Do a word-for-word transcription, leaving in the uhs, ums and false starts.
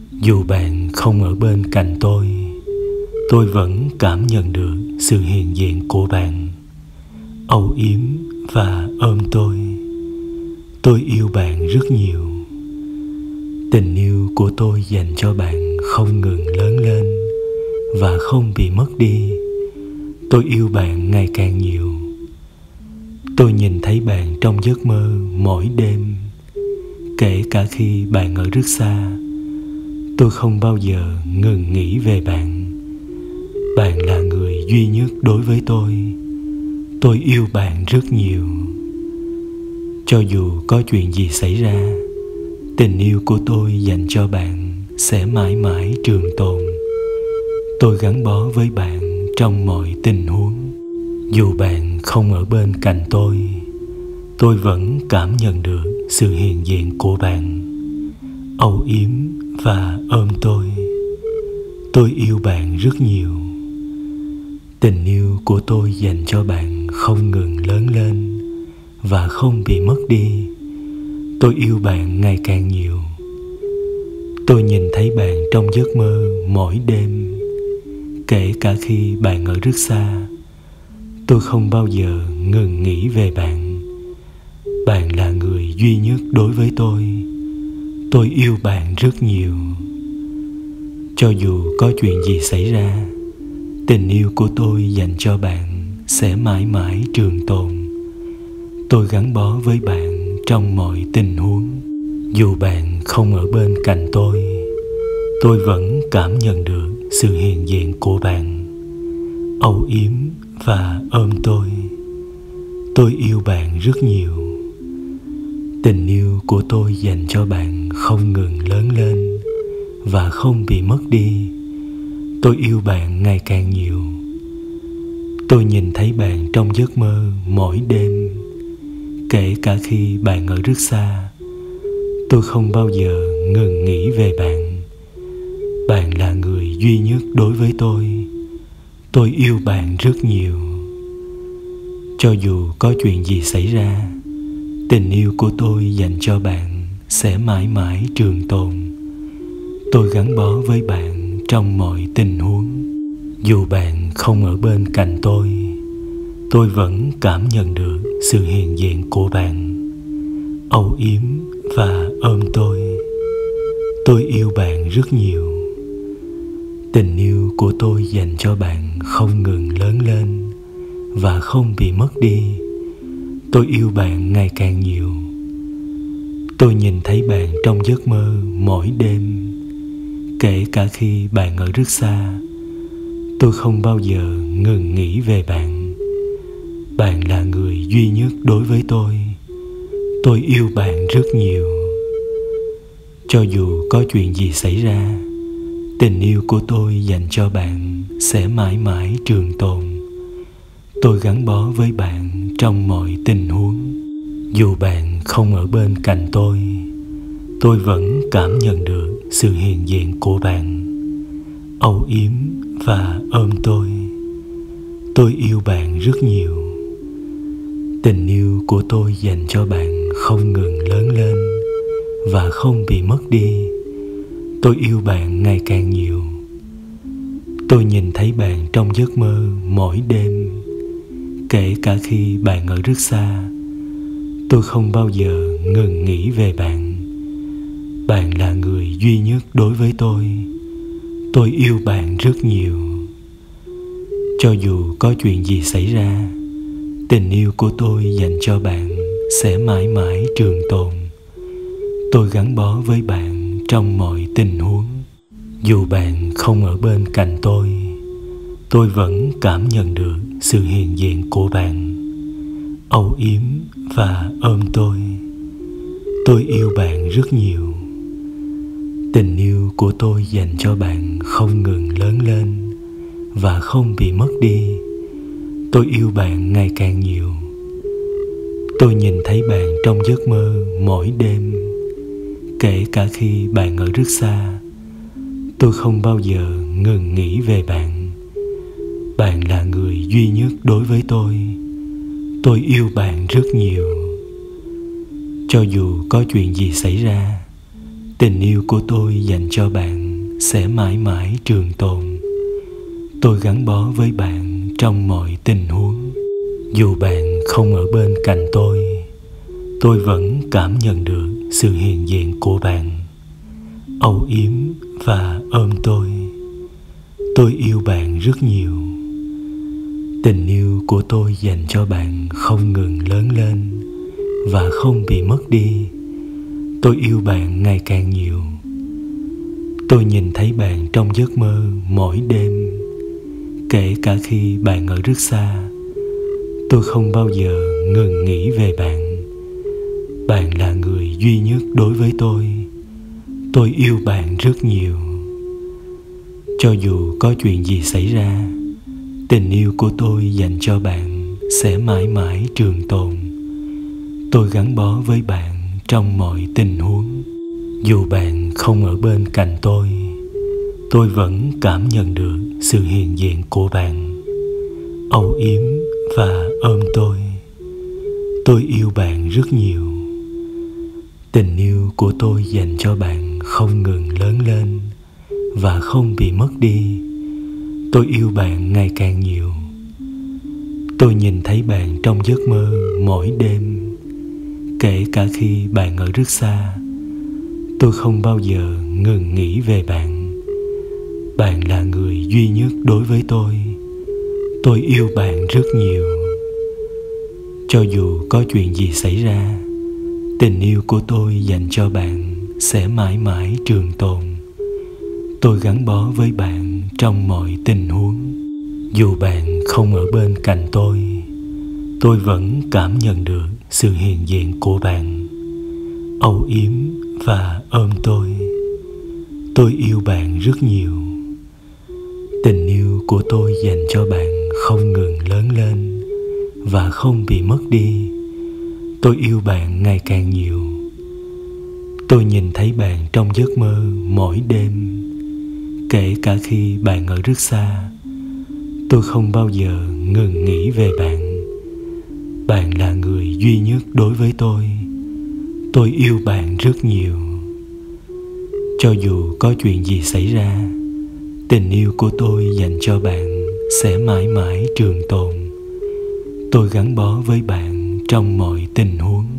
Dù bạn không ở bên cạnh tôi, tôi vẫn cảm nhận được sự hiện diện của bạn, âu yếm và ôm tôi. Tôi yêu bạn rất nhiều. Tình yêu của tôi dành cho bạn không ngừng lớn lên và không bị mất đi. Tôi yêu bạn ngày càng nhiều. Tôi nhìn thấy bạn trong giấc mơ mỗi đêm, kể cả khi bạn ở rất xa. Tôi không bao giờ ngừng nghĩ về bạn. Bạn là người duy nhất đối với tôi. Tôi yêu bạn rất nhiều. Cho dù có chuyện gì xảy ra, tình yêu của tôi dành cho bạn sẽ mãi mãi trường tồn. Tôi gắn bó với bạn trong mọi tình huống. Dù bạn không ở bên cạnh tôi, tôi vẫn cảm nhận được sự hiện diện của bạn, âu yếm và ôm tôi. Tôi yêu bạn rất nhiều. Tình yêu của tôi dành cho bạn không ngừng lớn lên và không bị mất đi. Tôi yêu bạn ngày càng nhiều. Tôi nhìn thấy bạn trong giấc mơ mỗi đêm, kể cả khi bạn ở rất xa. Tôi không bao giờ ngừng nghĩ về bạn. Bạn là người duy nhất đối với tôi. Tôi yêu bạn rất nhiều. Cho dù có chuyện gì xảy ra, tình yêu của tôi dành cho bạn sẽ mãi mãi trường tồn. Tôi gắn bó với bạn trong mọi tình huống. Dù bạn không ở bên cạnh tôi, tôi vẫn cảm nhận được sự hiện diện của bạn, âu yếm và ôm tôi. Tôi yêu bạn rất nhiều. Tình yêu của tôi dành cho bạn không ngừng lớn lên và không bị mất đi. Tôi yêu bạn ngày càng nhiều. Tôi nhìn thấy bạn trong giấc mơ mỗi đêm, kể cả khi bạn ở rất xa. Tôi không bao giờ ngừng nghĩ về bạn. Bạn là người duy nhất đối với tôi. Tôi yêu bạn rất nhiều. Cho dù có chuyện gì xảy ra, tình yêu của tôi dành cho bạn sẽ mãi mãi trường tồn. Tôi gắn bó với bạn trong mọi tình huống. Dù bạn không ở bên cạnh tôi, tôi vẫn cảm nhận được sự hiện diện của bạn, âu yếm và ôm tôi. Tôi yêu bạn rất nhiều. Tình yêu của tôi dành cho bạn không ngừng lớn lên và không bị mất đi. Tôi yêu bạn ngày càng nhiều. Tôi nhìn thấy bạn trong giấc mơ mỗi đêm, kể cả khi bạn ở rất xa. Tôi không bao giờ ngừng nghĩ về bạn. Bạn là người duy nhất đối với tôi. Tôi yêu bạn rất nhiều. Cho dù có chuyện gì xảy ra, tình yêu của tôi dành cho bạn sẽ mãi mãi trường tồn. Tôi gắn bó với bạn trong mọi tình huống. Dù bạn không ở bên cạnh tôi, tôi vẫn cảm nhận được sự hiện diện của bạn, âu yếm và ôm tôi. Tôi yêu bạn rất nhiều. Tình yêu của tôi dành cho bạn không ngừng lớn lên và không bị mất đi. Tôi yêu bạn ngày càng nhiều. Tôi nhìn thấy bạn trong giấc mơ mỗi đêm, kể cả khi bạn ở rất xa. Tôi không bao giờ ngừng nghĩ về bạn. Bạn là người duy nhất đối với tôi. Tôi yêu bạn rất nhiều. Cho dù có chuyện gì xảy ra, tình yêu của tôi dành cho bạn sẽ mãi mãi trường tồn. Tôi gắn bó với bạn trong mọi tình huống. Dù bạn không ở bên cạnh tôi, tôi vẫn cảm nhận được sự hiện diện của bạn, âu yếm và ôm tôi. Tôi yêu bạn rất nhiều. Tình yêu của tôi dành cho bạn không ngừng lớn lên và không bị mất đi. Tôi yêu bạn ngày càng nhiều. Tôi nhìn thấy bạn trong giấc mơ mỗi đêm, kể cả khi bạn ở rất xa. Tôi không bao giờ ngừng nghĩ về bạn. Bạn là người duy nhất đối với tôi. Tôi yêu bạn rất nhiều. Cho dù có chuyện gì xảy ra, tình yêu của tôi dành cho bạn sẽ mãi mãi trường tồn. Tôi gắn bó với bạn trong mọi tình huống. Dù bạn không ở bên cạnh tôi, tôi vẫn cảm nhận được sự hiện diện của bạn, âu yếm và ôm tôi. Tôi yêu bạn rất nhiều. Tình yêu của tôi dành cho bạn không ngừng lớn lên và không bị mất đi. Tôi yêu bạn ngày càng nhiều. Tôi nhìn thấy bạn trong giấc mơ mỗi đêm, kể cả khi bạn ở rất xa. Tôi không bao giờ ngừng nghĩ về bạn. Bạn là người duy nhất đối với tôi. Tôi yêu bạn rất nhiều. Cho dù có chuyện gì xảy ra, tình yêu của tôi dành cho bạn sẽ mãi mãi trường tồn. Tôi gắn bó với bạn trong mọi tình huống. Dù bạn không ở bên cạnh tôi, tôi vẫn cảm nhận được sự hiện diện của bạn, âu yếm và ôm tôi. Tôi yêu bạn rất nhiều. Tình yêu của tôi dành cho bạn không ngừng lớn lên và không bị mất đi. Tôi yêu bạn ngày càng nhiều. Tôi nhìn thấy bạn trong giấc mơ mỗi đêm, kể cả khi bạn ở rất xa. Tôi không bao giờ ngừng nghĩ về bạn. Bạn là người duy nhất đối với tôi. Tôi yêu bạn rất nhiều. Cho dù có chuyện gì xảy ra, tình yêu của tôi dành cho bạn sẽ mãi mãi trường tồn. Tôi gắn bó với bạn trong mọi tình huống. Dù bạn không ở bên cạnh tôi, tôi vẫn cảm nhận được sự hiện diện của bạn, âu yếm và ôm tôi. Tôi yêu bạn rất nhiều. Tình yêu của tôi dành cho bạn không ngừng lớn lên và không bị mất đi. Tôi yêu bạn ngày càng nhiều. Tôi nhìn thấy bạn trong giấc mơ mỗi đêm, kể cả khi bạn ở rất xa. Tôi không bao giờ ngừng nghĩ về bạn. Bạn là người duy nhất đối với tôi. Tôi yêu bạn rất nhiều. Cho dù có chuyện gì xảy ra, tình yêu của tôi dành cho bạn sẽ mãi mãi trường tồn. Tôi gắn bó với bạn trong mọi tình huống.